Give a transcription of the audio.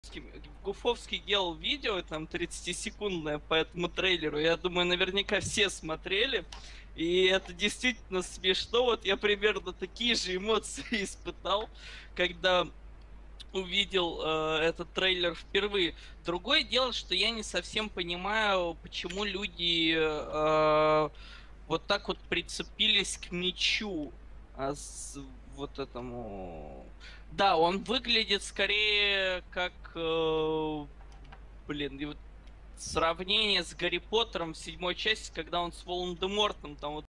Гуфовский делал видео, там 30-секундное по этому трейлеру. Я думаю, наверняка все смотрели. И это действительно смешно. Вот я примерно такие же эмоции испытал, когда увидел этот трейлер впервые. Другое дело, что я не совсем понимаю, почему люди вот так вот прицепились к мечу. Вот этому. Да, он выглядит скорее как, блин, и вот сравнение с Гарри Поттером в седьмой части, когда он с Волан-де-Мортом там вот